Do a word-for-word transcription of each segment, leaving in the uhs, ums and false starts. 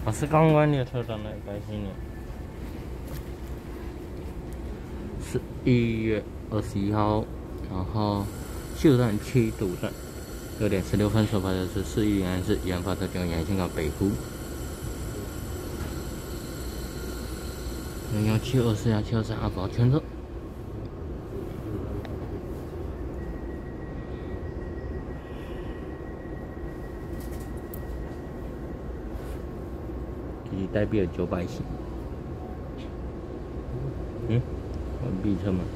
我是刚刚列车长的开心呢。是一月二十一号，然后秀站七堵站，六点十六分所发的是四一零安市研发车经沿线到北湖。零幺七二四幺七二三阿宝全车。 以及代币的九百型，嗯，完毕车吗？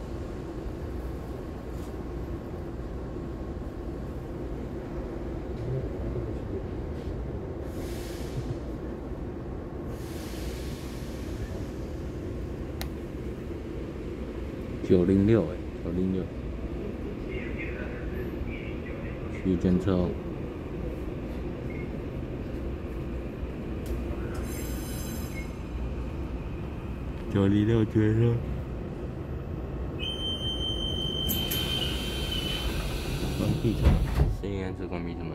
九零六哎，九零六，区间车哦。 九零六绝了，关闭车，实验室关闭车门。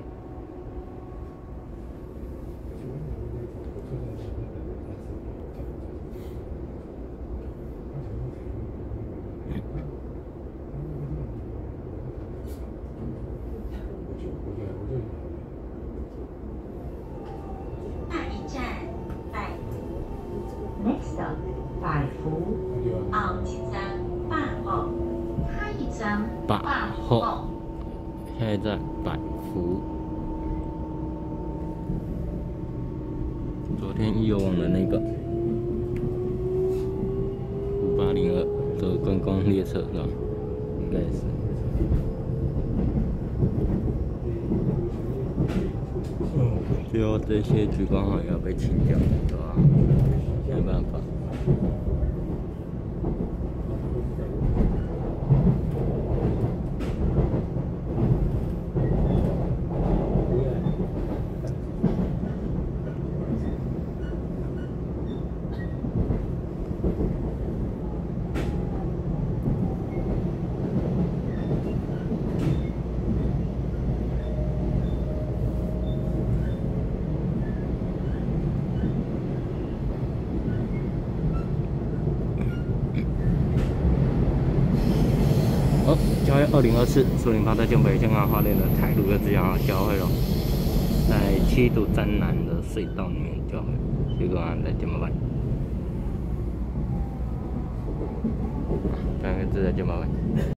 下一站，百福。Next stop. 百福，后一站百福，下一站百福。 下一站百福。昨天一游网的那个五八零二的观光列车是吧？应该是。嗯，最后这些橘光好像要被清掉，对吧？没办法。 好，交会二零二四苏宁发车江北香港花莲的台路的即将交会了，在七堵站南的隧道里面交会，结果啊，再见拜拜，感恩再见拜拜。